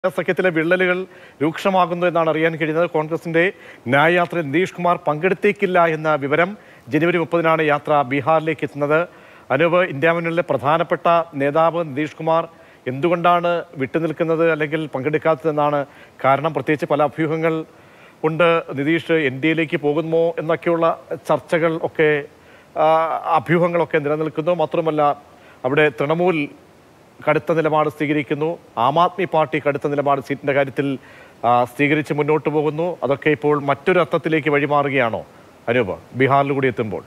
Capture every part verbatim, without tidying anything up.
സഖ്യത്തിലെ വിള്ളലുകൾ രൂക്ഷമാകുന്നു എന്നാണ് അറിയാൻ കഴിയുന്നത്. കോൺഗ്രസിന്റെ ന്യായയാത്രയിൽ നിതീഷ് കുമാർ പങ്കെടുത്തേക്കില്ല എന്ന വിവരം. ജനുവരി മുപ്പതിനാണ് യാത്ര ബീഹാറിലേക്ക് എത്തുന്നത്. അനൂപ്, ഇന്ത്യ മുന്നണിയിലെ പ്രധാനപ്പെട്ട നേതാവ് നിതീഷ് കുമാർ എന്തുകൊണ്ടാണ് വിട്ടുനിൽക്കുന്നത് അല്ലെങ്കിൽ പങ്കെടുക്കാത്തതെന്നാണ് കാരണം. പ്രത്യേകിച്ച് പല അഭ്യൂഹങ്ങൾ ഉണ്ട്. നിതീഷ് എൻ ഡി എയിലേക്ക് പോകുമോ എന്നൊക്കെയുള്ള ചർച്ചകൾ ഒക്കെ അഭ്യൂഹങ്ങളൊക്കെ നിലനിൽക്കുന്നു. മാത്രമല്ല അവിടെ തൃണമൂൽ കടുത്ത നിലപാട് സ്വീകരിക്കുന്നു. ആം ആദ്മി പാർട്ടി കടുത്ത നിലപാട് സീറ്റിന്റെ കാര്യത്തിൽ സ്വീകരിച്ച് മുന്നോട്ട് പോകുന്നു. അതൊക്കെ ഇപ്പോൾ മറ്റൊരു അർത്ഥത്തിലേക്ക് വഴിമാറുകയാണോ അനൂപ്, ബീഹാറിൽ കൂടി എത്തുമ്പോൾ?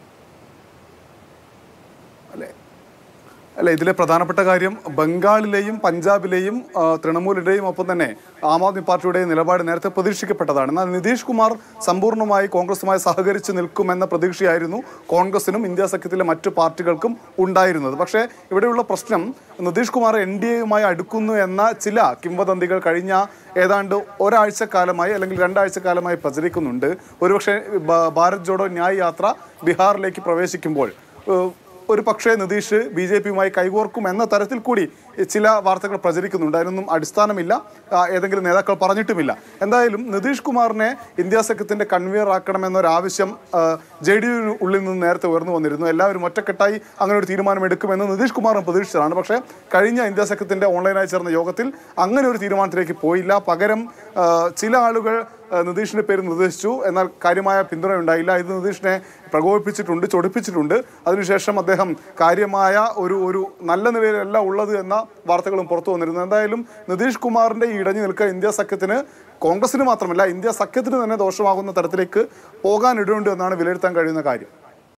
അല്ല, ഇതിലെ പ്രധാനപ്പെട്ട കാര്യം ബംഗാളിലെയും പഞ്ചാബിലെയും തൃണമൂലിൻ്റെയും ഒപ്പം തന്നെ ആം ആദ്മി പാർട്ടിയുടെയും നിലപാട് നേരത്തെ പ്രതീക്ഷിക്കപ്പെട്ടതാണ്. എന്നാൽ നിതീഷ് കുമാർ സമ്പൂർണ്ണമായി കോൺഗ്രസുമായി സഹകരിച്ച് നിൽക്കുമെന്ന പ്രതീക്ഷയായിരുന്നു കോൺഗ്രസിനും ഇന്ത്യ സഖ്യത്തിലെ മറ്റു പാർട്ടികൾക്കും ഉണ്ടായിരുന്നത്. പക്ഷേ ഇവിടെയുള്ള പ്രശ്നം, നിതീഷ് കുമാർ എൻ ഡി എയുമായി അടുക്കുന്നു എന്ന ചില കിംവദന്തികൾ കഴിഞ്ഞ ഏതാണ്ട് ഒരാഴ്ചക്കാലമായി അല്ലെങ്കിൽ രണ്ടാഴ്ചക്കാലമായി പ്രചരിക്കുന്നുണ്ട്. ഒരുപക്ഷെ ഭാരത് ജോഡോ ന്യായ് യാത്ര ബീഹാറിലേക്ക് പ്രവേശിക്കുമ്പോൾ ഒരു പക്ഷേ നിതീഷ് ബി ജെ പിയുമായി കൈകോർക്കും എന്ന തരത്തിൽ കൂടി ചില വാർത്തകൾ പ്രചരിക്കുന്നുണ്ട്. അതിനൊന്നും അടിസ്ഥാനമില്ല, ഏതെങ്കിലും നേതാക്കൾ പറഞ്ഞിട്ടുമില്ല. എന്തായാലും നിതീഷ് കുമാറിനെ ഇന്ത്യ സഖ്യത്തിൻ്റെ കൺവീനർ ആക്കണമെന്നൊരാവശ്യം ജെ ഡി യു ഉള്ളിൽ നിന്ന് നേരത്തെ ഉയർന്നു വന്നിരുന്നു. എല്ലാവരും ഒറ്റക്കെട്ടായി അങ്ങനെ ഒരു തീരുമാനമെടുക്കുമെന്ന് നിതീഷ് കുമാറും പ്രതീക്ഷിച്ചതാണ്. പക്ഷേ കഴിഞ്ഞ ഇന്ത്യ സഖ്യത്തിൻ്റെ ഓൺലൈനായി ചേർന്ന യോഗത്തിൽ അങ്ങനെ ഒരു തീരുമാനത്തിലേക്ക് പോയില്ല. പകരം ചില ആളുകൾ നിതീഷിൻ്റെ പേര് നിർദ്ദേശിച്ചു, എന്നാൽ കാര്യമായ പിന്തുണയുണ്ടായില്ല. ഇത് നിതീഷിനെ പ്രകോപിപ്പിച്ചിട്ടുണ്ട്, ചൊടിപ്പിച്ചിട്ടുണ്ട്. അതിനുശേഷം അദ്ദേഹം കാര്യമായ ഒരു ഒരു നല്ല നിലയിലല്ല ഉള്ളത് എന്ന വാർത്തകളും പുറത്തു വന്നിരുന്നു. എന്തായാലും നിതീഷ് കുമാറിൻ്റെ ഈ ഇടഞ്ഞു നിൽക്കുക ഇന്ത്യ സഖ്യത്തിന്, കോൺഗ്രസിന് മാത്രമല്ല ഇന്ത്യ സഖ്യത്തിന് തന്നെ ദോഷമാകുന്ന തരത്തിലേക്ക് പോകാനിടയുണ്ട് എന്നാണ് വിലയിരുത്താൻ കഴിയുന്ന കാര്യം.